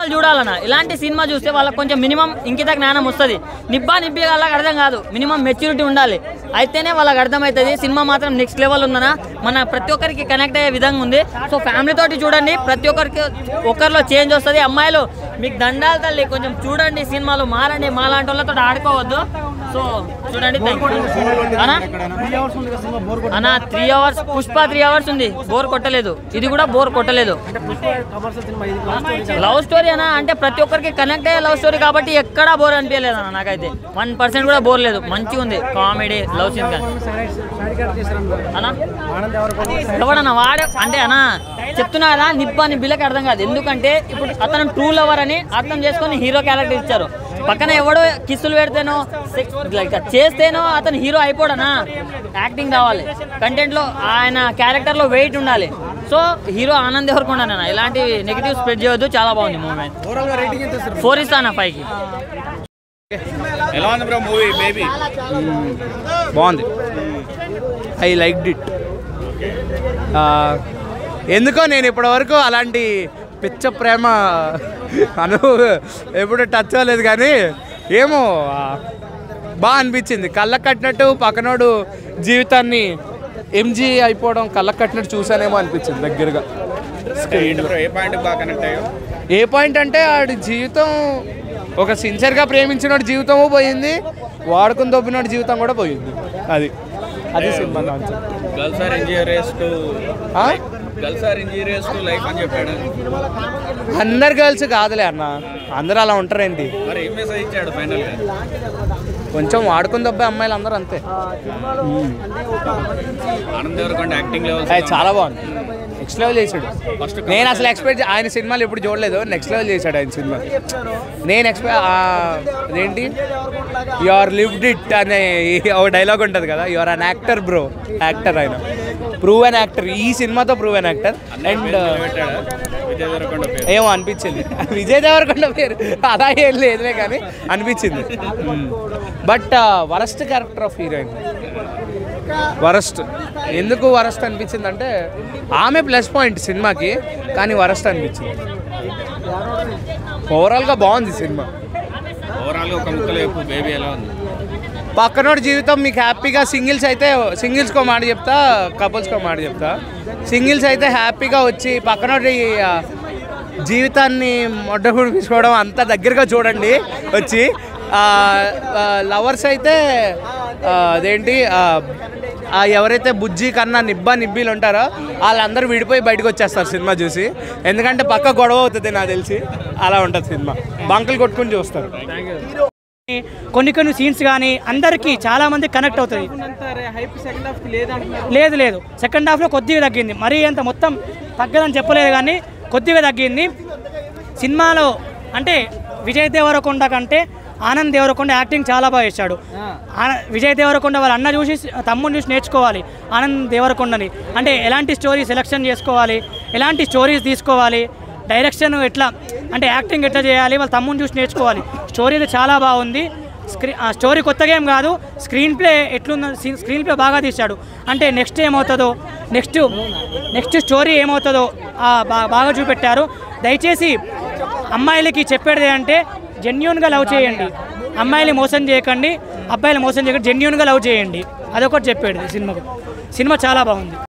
చూడాలన్నా ఇలాంటి సినిమా చూస్తే వాళ్ళకి కొంచెం మినిమం ఇంకిత జ్ఞానం వస్తుంది. నిబ్బా నిబ్బి వాళ్ళకి అర్థం కాదు, మినిమం మెచ్యూరిటీ ఉండాలి, అయితేనే వాళ్ళకి అర్థమవుతుంది. సినిమా మాత్రం నెక్స్ట్ లెవెల్ ఉందనా, మన ప్రతి ఒక్కరికి కనెక్ట్ అయ్యే విధంగా ఉంది. సో ఫ్యామిలీ తోటి చూడండి, ప్రతి ఒక్కరికి ఒకరిలో చేంజ్ వస్తుంది. అమ్మాయిలు మీకు దండాలు తల్లి, కొంచెం చూడండి సినిమాలు, మారండి, మాలాంటి వాళ్ళతో ఆడుకోవద్దు. సో చూడండి. అన్న 3 hours, పుష్ప 3 hours ఉంది, బోర్ కొట్టలేదు. ఇది కూడా బోర్ కొట్టలేదు. లవ్ స్టోరీ అన్న, అంటే ప్రతి ఒక్కరికి కనెక్ట్ అయ్యే లవ్ స్టోరీ కాబట్టి ఎక్కడా బోర్ అనిపించలేదు అన్న. నాకైతే 1% కూడా బోర్ లేదు, మంచిగా ఉంది. కామెడీ లవ్ సీన్ కానీ ఎవడన్నా వాడే అంటే అన్న చెప్తున్నా కదా, నిబ్బా నిబ్బిలకి అర్థం కాదు. ఎందుకంటే ఇప్పుడు అతను ట్రూ లవర్ అని అర్థం చేసుకొని హీరో క్యారెక్టర్ ఇచ్చారు. పక్కన ఎవడో కిస్సులు పెడితేనో చేస్తేనో అతను హీరో అయిపోడనా. యాక్టింగ్ కావాలి, కంటెంట్లో ఆయన క్యారెక్టర్లో వెయిట్ ఉండాలి. సో హీరో ఆనంద్ దేవరకొండ అన్న, ఇలాంటి నెగిటివ్ స్ప్రెడ్ చేయొద్దు. చాలా బాగుంది మూవీ. 4 ఇస్తాను 5కి. ఎలా ఉంది బ్రో మూవీ? బేబీ బాగుంది, ఐ లైక్డ్ ఇట్. ఎందుకో నేను ఇప్పటివరకు అలాంటి పిచ్చ ప్రేమ ఎప్పుడు టచ్ అవ్వలేదు, కానీ ఏమో బాగా అనిపించింది. కళ్ళకు కట్టినట్టు పక్కనోడు జీవితాన్ని ఎంజీ అయిపోవడం కళ్ళకు కట్టినట్టు చూసానేమో అనిపించింది దగ్గరగా. ఏ పాయింట్ అంటే ఆడి జీవితం, ఒక సిన్సియర్గా ప్రేమించినోడు జీవితము పోయింది, వాడుకుని దొబ్బినోడు జీవితం కూడా పోయింది. అది సినిమా కాన్సెప్ట్. అందరు గర్ల్స్ కాదులే అన్న, అందరూ అలా ఉంటారేంటి? కొంచెం వాడుకుని దొబ్బే అమ్మాయిలు అందరూ అంతే. చాలా బాగుంది, నెక్స్ట్ లెవెల్ చేశాడు. నేను అసలు ఎక్స్పెక్ట్, ఆయన సినిమాలు ఎప్పుడు చూడలేదు, నెక్స్ట్ లెవెల్ చేశాడు ఆయన సినిమా. నేను అదేంటి యు ఆర్ లివ్డ్ ఇట్ అనే ఒక డైలాగ్ ఉంటుంది కదా, you are an actor bro. Actor ఆయన, ప్రూవ్ అన్ యాక్టర్. ఈ సినిమాతో ప్రూవ్ అన్ యాక్టర్. అండ్ ఏమో అనిపించింది, విజయ్ దేవరకొండ పేరు అలా ఏం లేదులే కానీ అనిపించింది. But worst character of heroine, worst. ఎందుకు వరస్ట్ అనిపించింది అంటే ఆమె ప్లస్ పాయింట్ సినిమాకి, కానీ వరస్ట్ అనిపించింది. ఓవరాల్గా బాగుంది సినిమా. పక్కనోడి జీవితం మీకు హ్యాపీగా, సింగిల్స్ అయితే సింగిల్స్కో మాట చెప్తా, కపుల్స్కో మాట చెప్తా. సింగిల్స్ అయితే హ్యాపీగా వచ్చి పక్కనోడి జీవితాన్ని మొట్టమొదటి తీసుకోవడం అంత దగ్గరగా చూడండి వచ్చి. లవర్స్ అయితే అదేంటి ఎవరైతే బుజ్జి కన్నా నిబ్బా నిబ్బీలు ఉంటారో వాళ్ళందరూ విడిపోయి బయటకు వచ్చేస్తారు సినిమా చూసి. ఎందుకంటే పక్క గొడవ అవుతుంది నాకు తెలిసి, అలా ఉంటుంది సినిమా. బంకులు కొట్టుకుని చూస్తారు. కొన్ని సీన్స్ కానీ అందరికీ చాలామంది కనెక్ట్ అవుతుంది. లేదు సెకండ్ హాఫ్లో కొద్దిగా తగ్గింది, మరీ అంత మొత్తం తగ్గదని చెప్పలేదు కానీ కొద్దిగా తగ్గింది సినిమాలో. అంటే విజయ్ దేవరకొండ కంటే ఆనంద్ దేవరకొండ యాక్టింగ్ చాలా బాగా చేశాడు. విజయ్ దేవరకొండ వాళ్ళ అన్న చూసి, తమ్ముని చూసి నేర్చుకోవాలి ఆనంద్ దేవరకొండని. అంటే ఎలాంటి స్టోరీ సెలెక్షన్ చేసుకోవాలి, ఎలాంటి స్టోరీస్ తీసుకోవాలి, డైరెక్షన్ ఎట్లా, అంటే యాక్టింగ్ ఎట్లా చేయాలి, వాళ్ళ తమ్ముని చూసి నేర్చుకోవాలి. స్టోరీ అయితే చాలా బాగుంది. స్టోరీ కొత్తగా ఏం కాదు, స్క్రీన్ ప్లే ఎట్లుందో, స్క్రీన్ ప్లే బాగా తీశాడు. అంటే నెక్స్ట్ ఏమవుతుందో, నెక్స్ట్ స్టోరీ ఏమవుతుందో బాగా చూపెట్టారు. దయచేసి అమ్మాయిలకి చెప్పేది అంటే జెన్యూన్గా లవ్ చేయండి, అమ్మాయిలు మోసం చేయకండి, అబ్బాయిలు మోసం చేయకండి, జెన్యూన్గా లవ్ చేయండి. అదొకటి చెప్పాడు సినిమాకు. సినిమా చాలా బాగుంది.